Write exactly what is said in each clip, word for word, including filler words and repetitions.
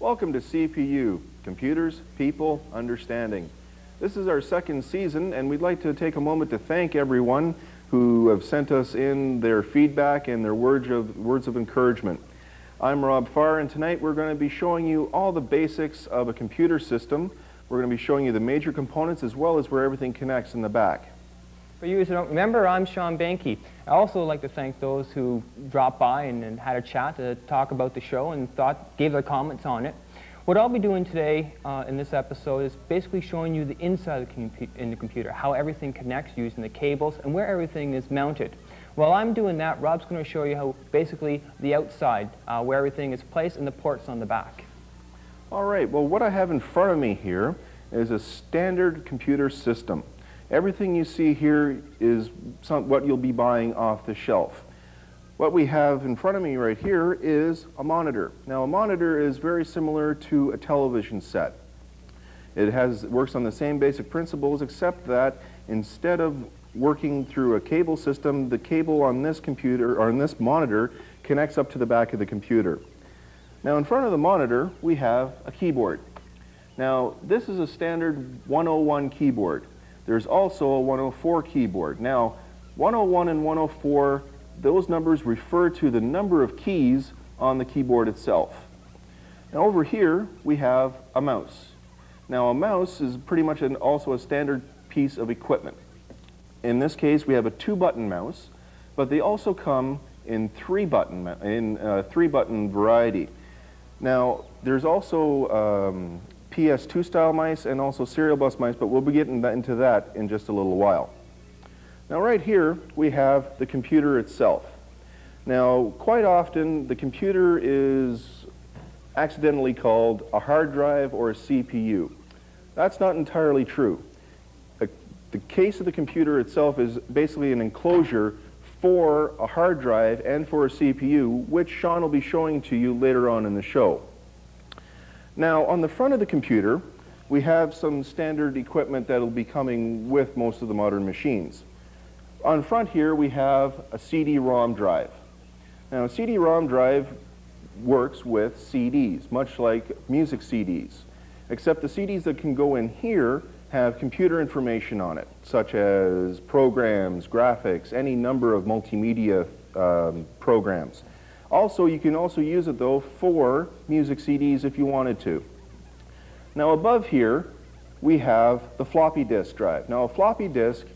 Welcome to C P U, Computers, People, Understanding. This is our second season, and we'd like to take a moment to thank everyone who have sent us in their feedback and their words of, words of encouragement. I'm Rob Farr, and tonight we're going to be showing you all the basics of a computer system. We're going to be showing you the major components as well as where everything connects in the back. For you who don't remember, I'm Sean Banky. I also like to thank those who dropped by and, and had a chat to talk about the show and thought, gave their comments on it. What I'll be doing today uh, in this episode is basically showing you the inside of the, compu in the computer, how everything connects using the cables and where everything is mounted. While I'm doing that, Rob's going to show you how basically the outside, uh, where everything is placed and the ports on the back. All right, well, what I have in front of me here is a standard computer system. Everything you see here is some, what you'll be buying off the shelf. What we have in front of me right here is a monitor. Now, a monitor is very similar to a television set. It has, works on the same basic principles, except that instead of working through a cable system, the cable on this computer, or on this monitor, connects up to the back of the computer. Now, in front of the monitor, we have a keyboard. Now, this is a standard one oh one keyboard. There's also a one oh four keyboard. Now, one oh one and one oh four, those numbers refer to the number of keys on the keyboard itself. Now, over here, we have a mouse. Now, a mouse is pretty much an, also a standard piece of equipment. In this case, we have a two-button mouse, but they also come in three-button in uh, three-button variety. Now, there's also um, P S two style mice and also serial bus mice, but we'll be getting into that in just a little while. Now, right here we have the computer itself. Now, quite often the computer is accidentally called a hard drive or a C P U. That's not entirely true. The, the case of the computer itself is basically an enclosure for a hard drive and for a C P U, which Sean will be showing to you later on in the show. Now, on the front of the computer, we have some standard equipment that will be coming with most of the modern machines. On front here, we have a C D ROM drive. Now, a C D ROM drive works with C Ds, much like music C Ds, except the C Ds that can go in here have computer information on it, such as programs, graphics, any number of multimedia um, programs. Also, you can also use it, though, for music C Ds if you wanted to. Now, above here, we have the floppy disk drive. Now, a floppy disk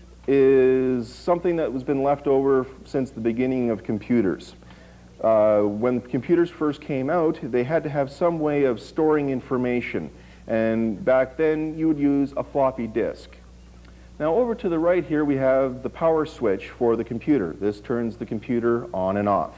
is something that has been left over since the beginning of computers. Uh, when computers first came out, they had to have some way of storing information. And back then, you would use a floppy disk. Now, over to the right here, we have the power switch for the computer. This turns the computer on and off.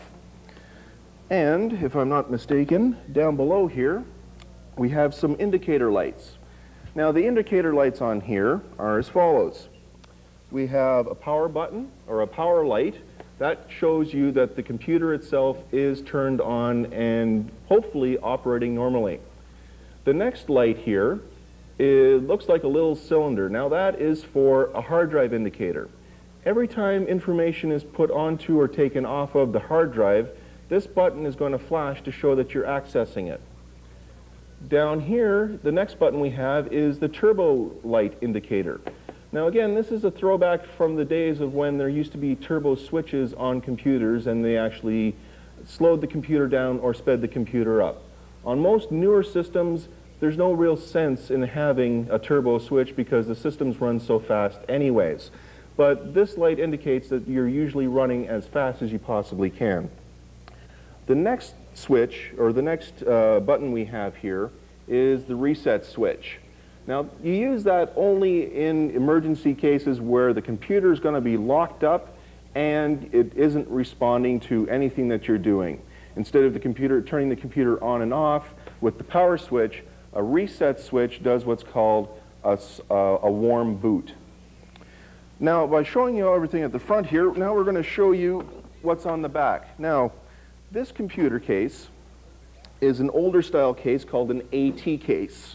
And, if I'm not mistaken, down below here, we have some indicator lights. Now, the indicator lights on here are as follows. We have a power button, or a power light. That shows you that the computer itself is turned on and hopefully operating normally. The next light here, it looks like a little cylinder. Now, that is for a hard drive indicator. Every time information is put onto or taken off of the hard drive, this button is going to flash to show that you're accessing it. Down here, the next button we have is the turbo light indicator. Now, again, this is a throwback from the days of when there used to be turbo switches on computers and they actually slowed the computer down or sped the computer up. On most newer systems, there's no real sense in having a turbo switch because the systems run so fast anyways. But this light indicates that you're usually running as fast as you possibly can. The next switch, or the next uh, button we have here, is the reset switch. Now, you use that only in emergency cases where the computer is going to be locked up and it isn't responding to anything that you're doing. Instead of the computer turning the computer on and off with the power switch, a reset switch does what's called a, uh, a warm boot. Now, by showing you everything at the front here, now we're going to show you what's on the back. Now, this computer case is an older style case called an AT case.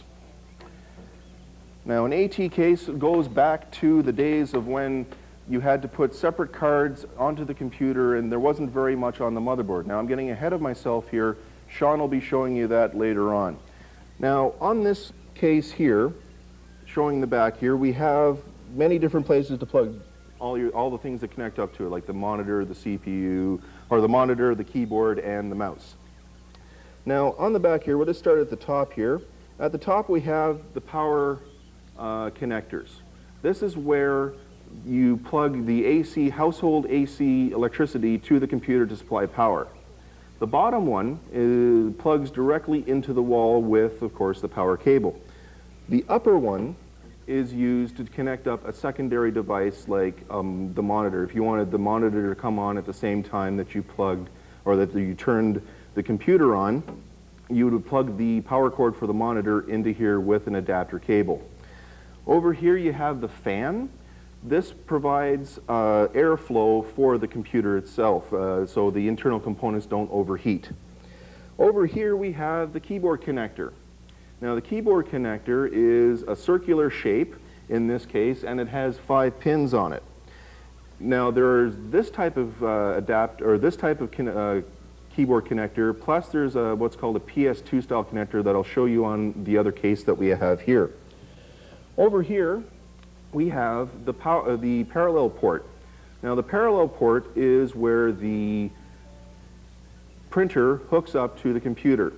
Now, an AT case goes back to the days of when you had to put separate cards onto the computer and there wasn't very much on the motherboard. Now, I'm getting ahead of myself here Sean will be showing you that later on. Now, on this case here, showing the back here, we have many different places to plug all, your, all the things that connect up to it, like the monitor, the C P U, or the monitor, the keyboard, and the mouse. Now, on the back here, we'll just start at the top here. At the top, we have the power uh, connectors. This is where you plug the A C, household A C electricity to the computer to supply power. The bottom one is, plugs directly into the wall with, of course, the power cable. The upper one is used to connect up a secondary device like um, the monitor. If you wanted the monitor to come on at the same time that you plugged or that you turned the computer on, you would plug the power cord for the monitor into here with an adapter cable. Over here you have the fan. This provides uh, airflow for the computer itself, uh, so the internal components don't overheat. Over here we have the keyboard connector. Now the keyboard connector is a circular shape in this case, and it has five pins on it. Now there's this type of uh, adapt or this type of con uh, keyboard connector, plus there's a, what's called a P S two style connector that I'll show you on the other case that we have here. Over here we have the, pow uh, the parallel port. Now the parallel port is where the printer hooks up to the computer.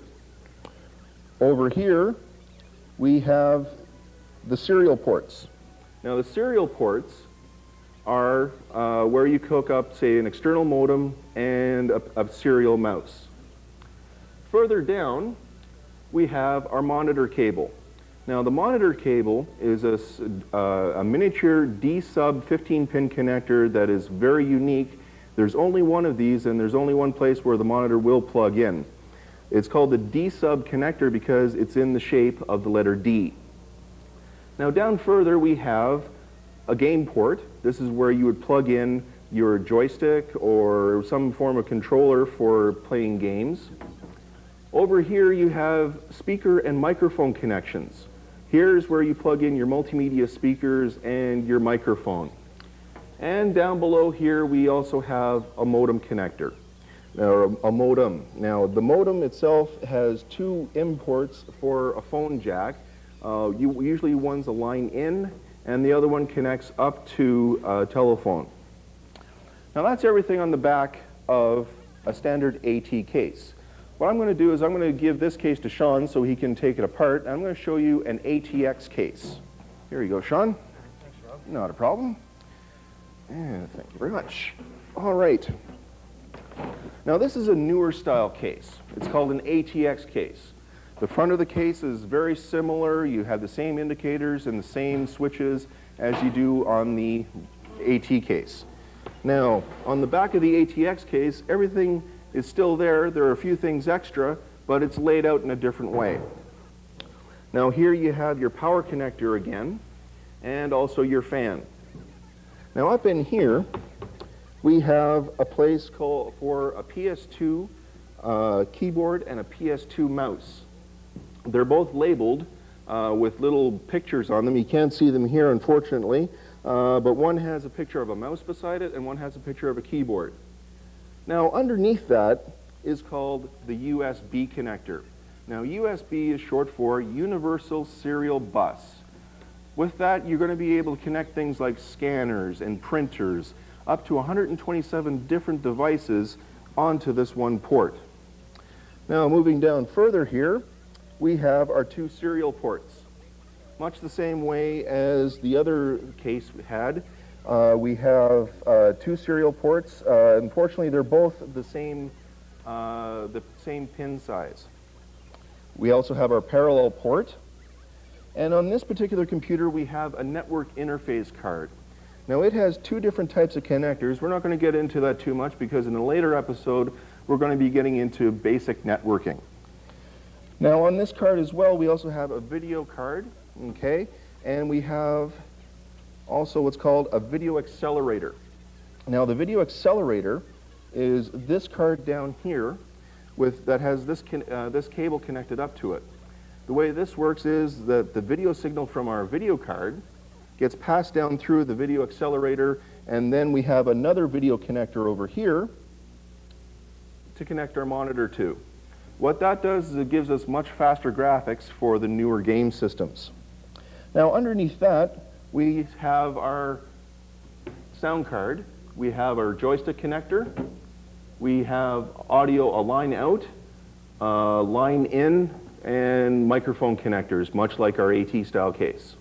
Over here we have the serial ports. Now the serial ports are uh, where you hook up, say, an external modem and a, a serial mouse. Further down we have our monitor cable. Now the monitor cable is a, uh, a miniature D-sub fifteen pin connector that is very unique. There's only one of these, and there's only one place where the monitor will plug in. It's called the D-sub connector because it's in the shape of the letter D. Now down further we have a game port. This is where you would plug in your joystick or some form of controller for playing games. Over here you have speaker and microphone connections. Here's where you plug in your multimedia speakers and your microphone. And down below here we also have a modem connector, or a, a modem. Now the modem itself has two imports for a phone jack. Uh, you, usually one's a line in and the other one connects up to a telephone. Now that's everything on the back of a standard AT case. What I'm going to do is I'm going to give this case to Sean so he can take it apart, and I'm going to show you an A T X case. Here you go, Sean. Thanks, Rob. Not a problem. And thank you very much. All right. Now this is a newer style case. It's called an A T X case. The front of the case is very similar. You have the same indicators and the same switches as you do on the AT case. Now, on the back of the A T X case, everything is still there. There are a few things extra, but it's laid out in a different way. Now here you have your power connector again, and also your fan. Now up in here, we have a place called for a P S two uh, keyboard and a P S two mouse. They're both labeled uh, with little pictures on them. You can't see them here, unfortunately, uh, but one has a picture of a mouse beside it, and one has a picture of a keyboard. Now underneath that is called the U S B connector. Now U S B is short for Universal Serial Bus. With that you're going to be able to connect things like scanners and printers, up to one hundred twenty-seven different devices onto this one port. Now moving down further here, we have our two serial ports. Much the same way as the other case we had. Uh, we have uh, two serial ports. Uh, unfortunately, they're both the same, uh, the same pin size. We also have our parallel port. And on this particular computer, we have a network interface card. Now, it has two different types of connectors. We're not going to get into that too much because in a later episode, we're going to be getting into basic networking. Now, on this card as well, we also have a video card, okay? And we have also what's called a video accelerator. Now the video accelerator is this card down here with, that has this, uh, this cable connected up to it. The way this works is that the video signal from our video card gets passed down through the video accelerator, and then we have another video connector over here to connect our monitor to. What that does is it gives us much faster graphics for the newer game systems. Now underneath that, we have our sound card, we have our joystick connector, we have audio a line out, uh, line in, and microphone connectors, much like our AT style case.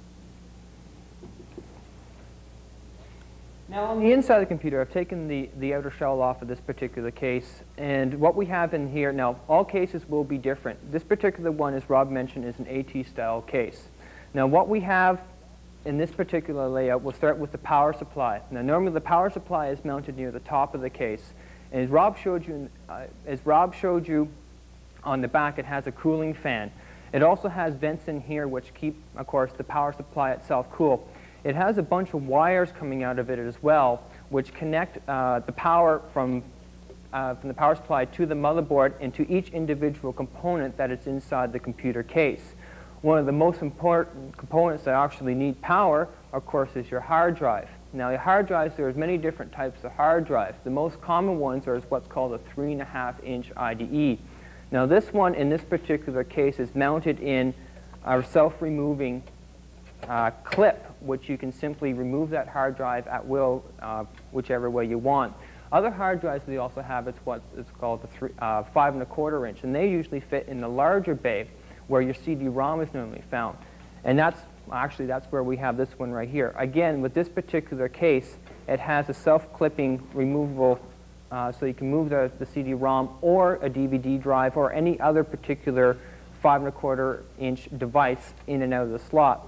Now on the inside of the computer, I've taken the, the outer shell off of this particular case, and what we have in here, now all cases will be different. This particular one, as Rob mentioned, is an AT style case. Now what we have in this particular layout, we'll start with the power supply. Now normally the power supply is mounted near the top of the case, and as Rob showed you, uh, as Rob showed you on the back, it has a cooling fan. It also has vents in here which keep, of course, the power supply itself cool. It has a bunch of wires coming out of it as well, which connect uh, the power from, uh, from the power supply to the motherboard and to each individual component that is inside the computer case. One of the most important components that actually need power, of course, is your hard drive. Now, your hard drives, there's many different types of hard drives. The most common ones are what's called a three and a half inch I D E. Now, this one in this particular case is mounted in our self-removing uh, clip, which you can simply remove that hard drive at will, uh, whichever way you want. Other hard drives we also have is what is called the three, uh, five and a quarter inch, and they usually fit in the larger bay where your C D ROM is normally found. And that's actually that's where we have this one right here. Again, with this particular case, it has a self-clipping removable, uh, so you can move the, the C D ROM or a D V D drive or any other particular five and a quarter inch device in and out of the slot.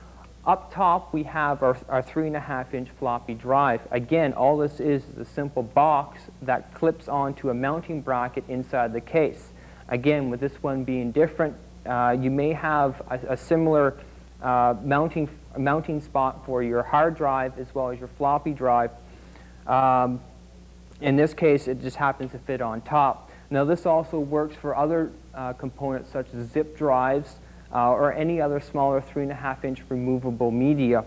Up top, we have our, our three and a half inch floppy drive. Again, all this is is a simple box that clips onto a mounting bracket inside the case. Again, with this one being different, uh, you may have a, a similar uh, mounting, mounting spot for your hard drive as well as your floppy drive. Um, in this case, it just happens to fit on top. Now, this also works for other uh, components such as zip drives, Uh, or any other smaller three and a half inch removable media.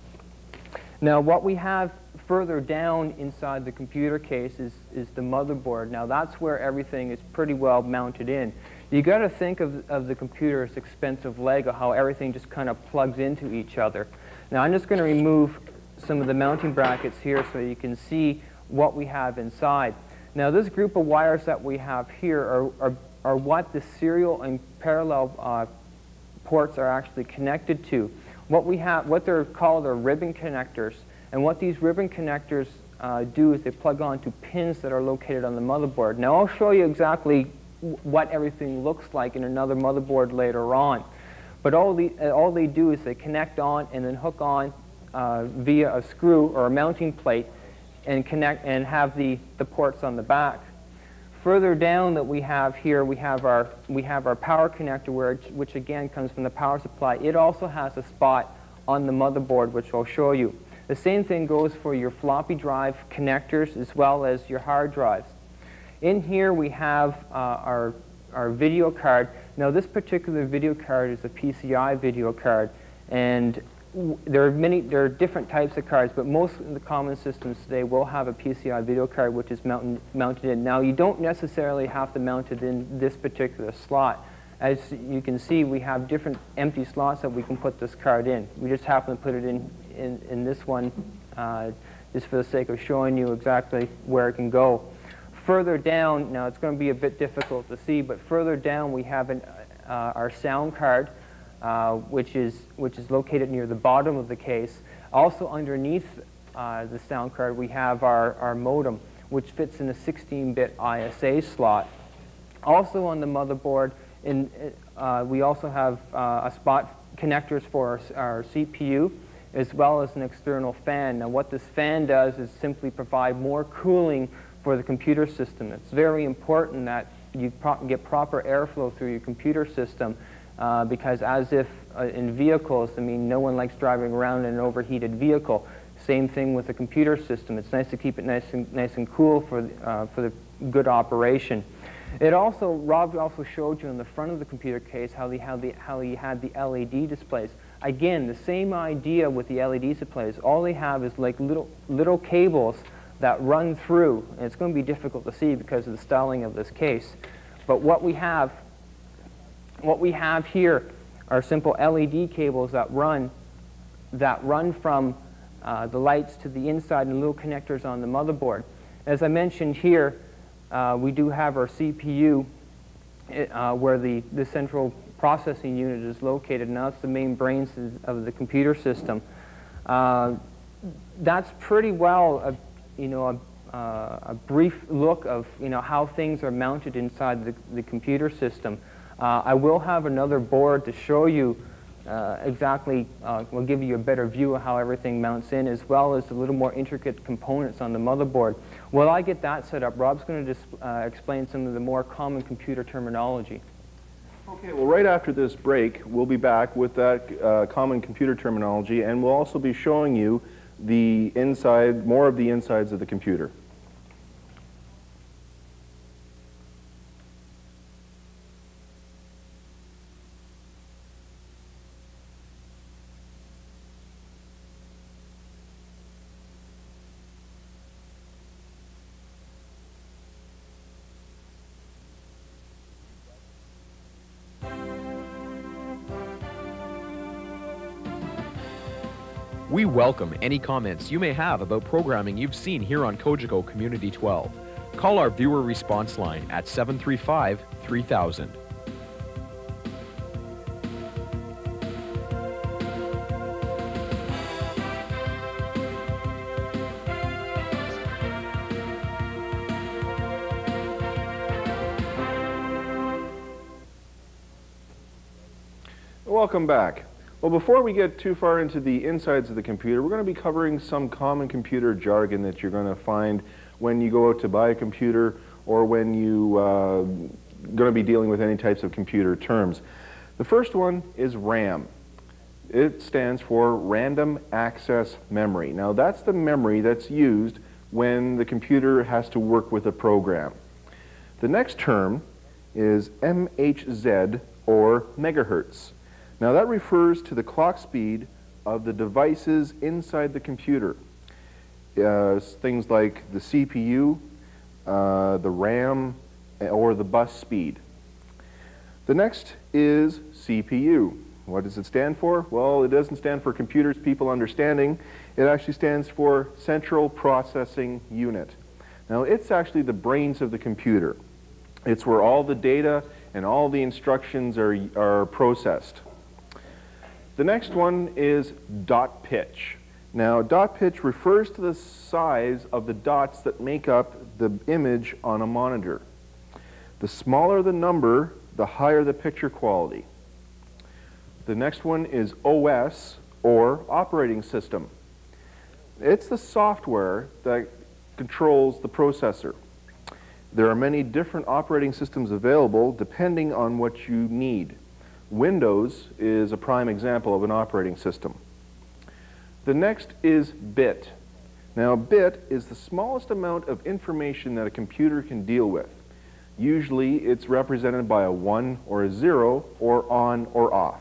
Now what we have further down inside the computer case is, is the motherboard. Now that's where everything is pretty well mounted in. You got to think of, of the computer as expensive Lego, how everything just kind of plugs into each other. Now I'm just going to remove some of the mounting brackets here so you can see what we have inside. Now this group of wires that we have here are, are, are what the serial and parallel uh, ports are actually connected to. What we have, what they're called are ribbon connectors, and what these ribbon connectors uh, do is they plug onto pins that are located on the motherboard. Now I'll show you exactly what everything looks like in another motherboard later on, but all, the, uh, all they do is they connect on and then hook on uh, via a screw or a mounting plate and connect and have the, the ports on the back. Further down that we have here, we have our, we have our power connector, where, which again comes from the power supply. It also has a spot on the motherboard, which I'll show you. The same thing goes for your floppy drive connectors as well as your hard drives. In here we have uh, our, our video card. Now this particular video card is a P C I video card, and there are many, there are different types of cards, but most of the common systems today will have a P C I video card which is mounted, mounted in. Now you don't necessarily have to mount it in this particular slot. As you can see, we have different empty slots that we can put this card in. We just happen to put it in, in, in this one uh, just for the sake of showing you exactly where it can go. Further down, now it's going to be a bit difficult to see, but further down we have an, uh, our sound card, Uh, which is which is located near the bottom of the case. Also underneath uh, the sound card we have our, our modem, which fits in a sixteen bit I S A slot. Also on the motherboard, in, uh, we also have uh, a spot connectors for our, our C P U, as well as an external fan. Now what this fan does is simply provide more cooling for the computer system. It's very important that you pro get proper airflow through your computer system. Uh, because as if uh, in vehicles, I mean, no one likes driving around in an overheated vehicle. Same thing with the computer system. It's nice to keep it nice and, nice and cool for, uh, for the good operation. It also, Rob also showed you in the front of the computer case how, the, how, the, how he had the L E D displays. Again, the same idea with the L E D displays. All they have is like little, little cables that run through, and it's going to be difficult to see because of the styling of this case. But what we have, what we have here are simple L E D cables that run, that run from uh, the lights to the inside and little connectors on the motherboard. As I mentioned here, uh, we do have our C P U uh, where the, the central processing unit is located, and that's the main brains of the computer system. Uh, that's pretty well a, you know, a, uh, a brief look of you know, how things are mounted inside the, the computer system. Uh, I will have another board to show you uh, exactly, uh, will give you a better view of how everything mounts in, as well as a little more intricate components on the motherboard. While I get that set up, Rob's going to uh, explain some of the more common computer terminology. Okay, well, right after this break, we'll be back with that uh, common computer terminology, and we'll also be showing you the inside, more of the insides of the computer. We welcome any comments you may have about programming you've seen here on Cogeco Community twelve. Call our viewer response line at seven three five, three thousand. Welcome back. Well, before we get too far into the insides of the computer, we're going to be covering some common computer jargon that you're going to find when you go out to buy a computer or when you uh, going to be dealing with any types of computer terms. The first one is RAM. It stands for Random Access Memory. Now, that's the memory that's used when the computer has to work with a program. The next term is M H Z, or megahertz. Now that refers to the clock speed of the devices inside the computer. Uh, things like the C P U, uh, the RAM, or the bus speed. The next is C P U. What does it stand for? Well, it doesn't stand for computers people understanding. It actually stands for Central Processing Unit. Now it's actually the brains of the computer. It's where all the data and all the instructions are, are processed. The next one is dot pitch. Now, dot pitch refers to the size of the dots that make up the image on a monitor. The smaller the number, the higher the picture quality. The next one is O S, or operating system. It's the software that controls the processor. There are many different operating systems available depending on what you need. Windows is a prime example of an operating system. The next is bit. Now, bit is the smallest amount of information that a computer can deal with. Usually, it's represented by a one or a zero, or on or off.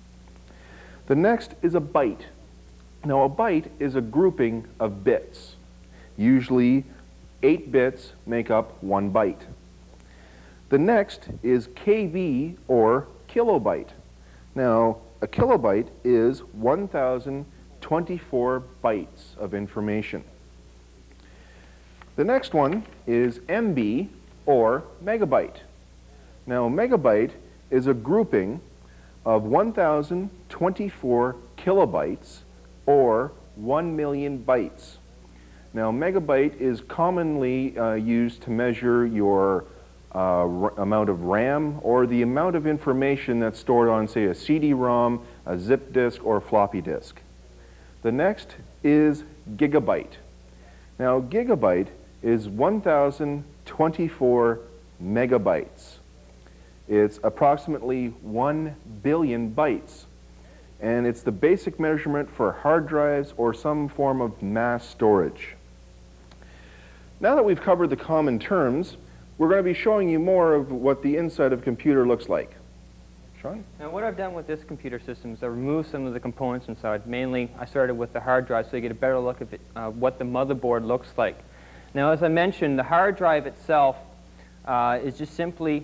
The next is a byte. Now, a byte is a grouping of bits. Usually, eight bits make up one byte. The next is K B, or kilobyte. Now, a kilobyte is one thousand twenty-four bytes of information. The next one is M B, or megabyte. Now, megabyte is a grouping of one thousand twenty-four kilobytes, or one million bytes. Now, megabyte is commonly uh, used to measure your Uh, amount of RAM, or the amount of information that's stored on, say, a C D ROM, a zip disk, or a floppy disk. The next is gigabyte. Now, gigabyte is one thousand twenty-four megabytes. It's approximately one billion bytes, and it's the basic measurement for hard drives or some form of mass storage. Now that we've covered the common terms, we're going to be showing you more of what the inside of a computer looks like. Sean? Now, what I've done with this computer system is I removed some of the components inside. Mainly, I started with the hard drive so you get a better look at it, uh, what the motherboard looks like. Now, as I mentioned, the hard drive itself uh, is just simply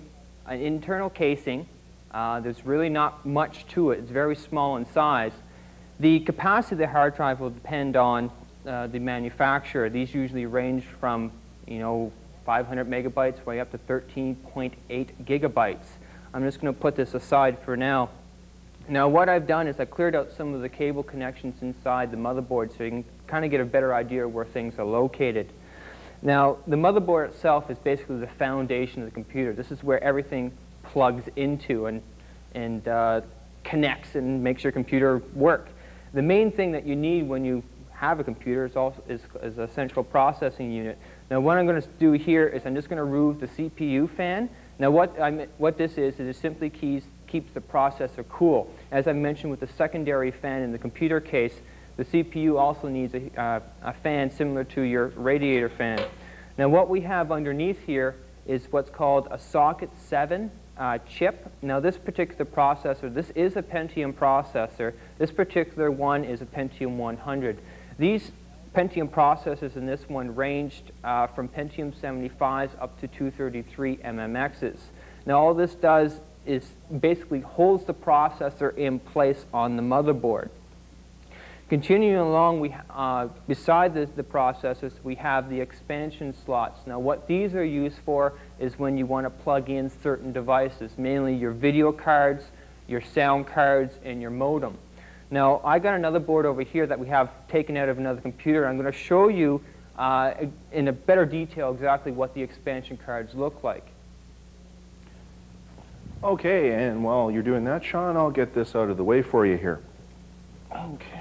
an internal casing. Uh, there's really not much to it. It's very small in size. The capacity of the hard drive will depend on uh, the manufacturer. These usually range from, you know, five hundred megabytes way up to thirteen point eight gigabytes. I'm just going to put this aside for now. Now what I've done is I cleared out some of the cable connections inside the motherboard so you can kind of get a better idea of where things are located. Now the motherboard itself is basically the foundation of the computer. This is where everything plugs into and, and uh, connects and makes your computer work. The main thing that you need when you have a computer is, also, is, is a central processing unit. Now what I'm going to do here is I'm just going to remove the C P U fan. Now what, I'm, what this is, is it simply keys, keeps the processor cool. As I mentioned with the secondary fan in the computer case, the C P U also needs a, uh, a fan similar to your radiator fan. Now what we have underneath here is what's called a socket seven uh, chip. Now this particular processor, this is a Pentium processor. This particular one is a Pentium one hundred. These Pentium processors in this one ranged uh, from Pentium seventy-fives up to two thirty-three M M Xs. Now all this does is basically holds the processor in place on the motherboard. Continuing along, we, uh, beside the, the processors, we have the expansion slots. Now what these are used for is when you want to plug in certain devices, mainly your video cards, your sound cards, and your modem. Now I got another board over here that we have taken out of another computer. I'm going to show you uh, in a better detail exactly what the expansion cards look like. Okay, and while you're doing that, Sean, I'll get this out of the way for you here. Okay.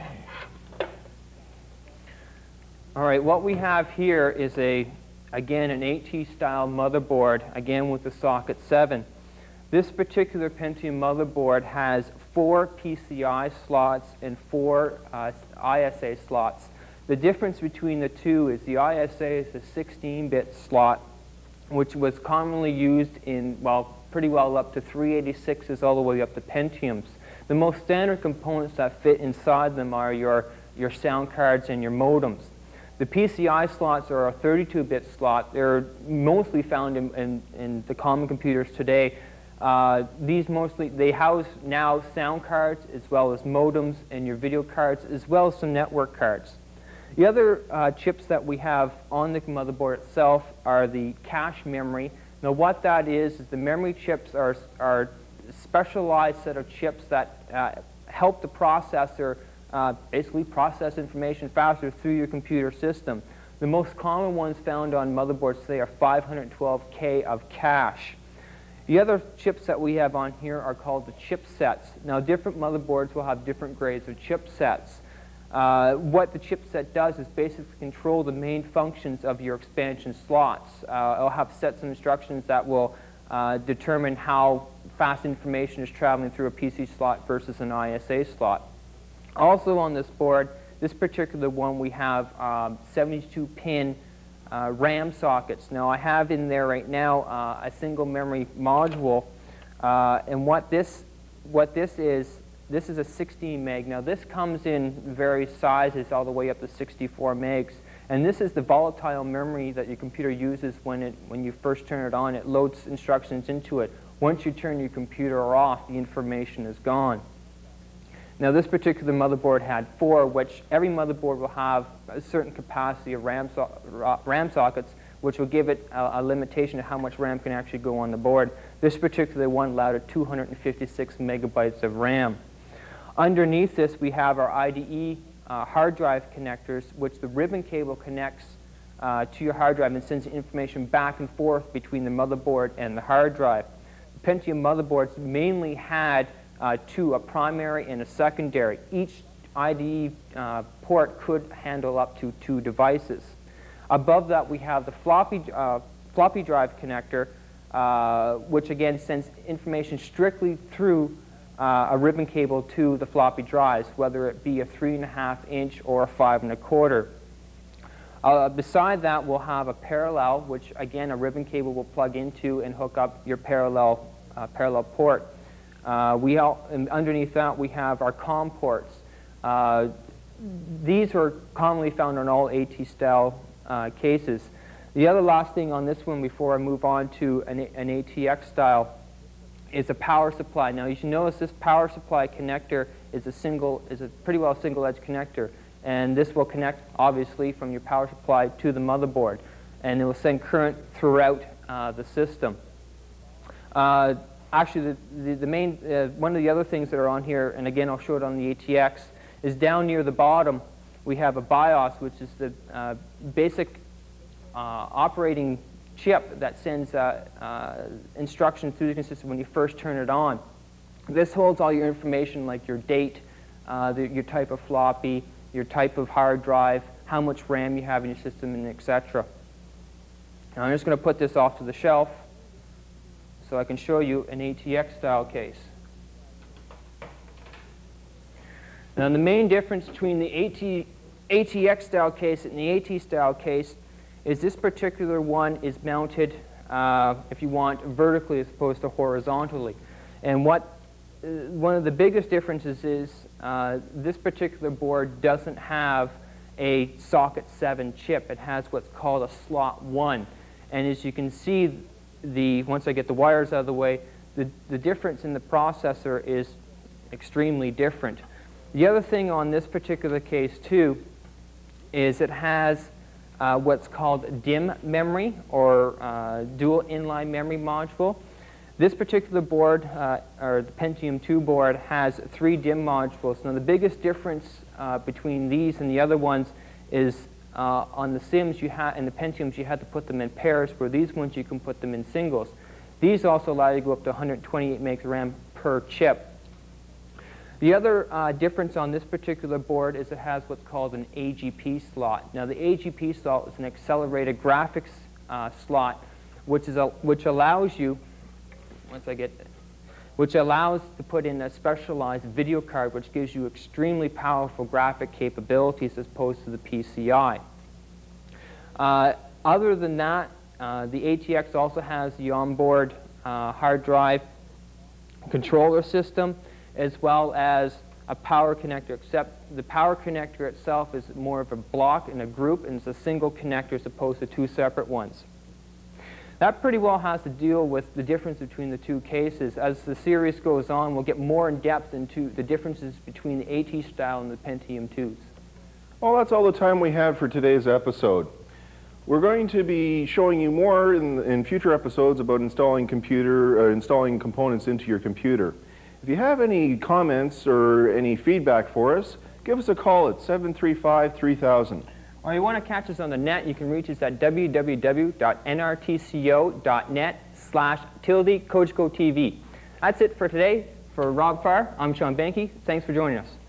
All right, what we have here is a, again, an AT style motherboard, again with the socket seven. This particular Pentium motherboard has four P C I slots and four uh, I S A slots. The difference between the two is the I S A is a sixteen bit slot, which was commonly used in, well, pretty well up to three eighty-sixes all the way up to Pentiums. The most standard components that fit inside them are your, your sound cards and your modems. The P C I slots are a thirty-two bit slot. They're mostly found in, in, in the common computers today. Uh, these mostly, they house now sound cards as well as modems and your video cards as well as some network cards. The other uh, chips that we have on the motherboard itself are the cache memory. Now what that is, is the memory chips are, are a specialized set of chips that uh, help the processor uh, basically process information faster through your computer system. The most common ones found on motherboards today are five hundred twelve K of cache. The other chips that we have on here are called the chipsets. Now different motherboards will have different grades of chipsets. Uh, what the chipset does is basically control the main functions of your expansion slots. Uh, it'll have sets of instructions that will uh, determine how fast information is traveling through a P C slot versus an I S A slot. Also on this board, this particular one, we have um, seventy-two pin uh, RAM sockets. Now I have in there right now uh, a single memory module, uh, and what this, what this is, this is a sixteen meg. Now this comes in various sizes all the way up to sixty-four megs. And this is the volatile memory that your computer uses when, it, when you first turn it on. It loads instructions into it. Once you turn your computer off, the information is gone. Now this particular motherboard had four, which every motherboard will have a certain capacity of RAM, so RAM sockets, which will give it a, a limitation to how much RAM can actually go on the board. This particular one allowed two hundred fifty-six megabytes of RAM. Underneath this, we have our I D E uh, hard drive connectors, which the ribbon cable connects uh, to your hard drive and sends information back and forth between the motherboard and the hard drive. The Pentium motherboards mainly had uh, two, a primary and a secondary. Each I D E uh, port could handle up to two devices. Above that, we have the floppy, uh, floppy drive connector, uh, which again sends information strictly through uh, a ribbon cable to the floppy drives, whether it be a three and a half inch or a five and a quarter. Uh, beside that, we'll have a parallel, which again a ribbon cable will plug into and hook up your parallel uh, parallel port. Uh, we all, and underneath that, we have our COM ports. Uh, these are commonly found on all AT style uh, cases. The other last thing on this one before I move on to an, an A T X style is a power supply. Now you should notice this power supply connector is a single, is a pretty well single edge connector, and this will connect obviously from your power supply to the motherboard, and it will send current throughout uh, the system. Uh, actually, the, the, the main, uh, one of the other things that are on here, and again I'll show it on the A T X, is down near the bottom we have a BIOS, which is the uh, basic uh, operating chip that sends uh, uh, instructions through the system when you first turn it on. This holds all your information like your date, uh, the, your type of floppy, your type of hard drive, how much RAM you have in your system, and et cetera. Now I'm just going to put this off to the shelf so I can show you an A T X style case. Now the main difference between the A T X style case and the AT style case is this particular one is mounted, uh, if you want, vertically as opposed to horizontally. And what uh, one of the biggest differences is uh, this particular board doesn't have a socket seven chip. It has what's called a slot one. And as you can see, the once I get the wires out of the way, the, the difference in the processor is extremely different. The other thing on this particular case too is it has uh, what's called D I M memory, or uh, dual inline memory module. This particular board, uh, or the Pentium two board, has three D I M modules. Now the biggest difference uh, between these and the other ones is uh, on the Sims you had and the Pentiums you had to put them in pairs, where these ones you can put them in singles. These also allow you to go up to one hundred twenty-eight megs of RAM per chip. The other uh, difference on this particular board is it has what's called an A G P slot. Now the A G P slot is an accelerated graphics uh, slot, which is a, which allows you, once I get, which allows to put in a specialized video card, which gives you extremely powerful graphic capabilities as opposed to the P C I. Uh, other than that, uh, the A T X also has the onboard uh, hard drive controller system, as well as a power connector, except the power connector itself is more of a block in a group, and it's a single connector as opposed to two separate ones. That pretty well has to deal with the difference between the two cases. As the series goes on, we'll get more in depth into the differences between the AT style and the Pentium twos. Well, that's all the time we have for today's episode. We're going to be showing you more in, in future episodes about installing computer, uh, installing components into your computer. If you have any comments or any feedback for us, give us a call at seven three five, three thousand. Or you want to catch us on the net, you can reach us at w w w dot n r t c o dot net slash tilde Cogeco T V. That's it for today. For Rob Farr, I'm Sean Banky. Thanks for joining us.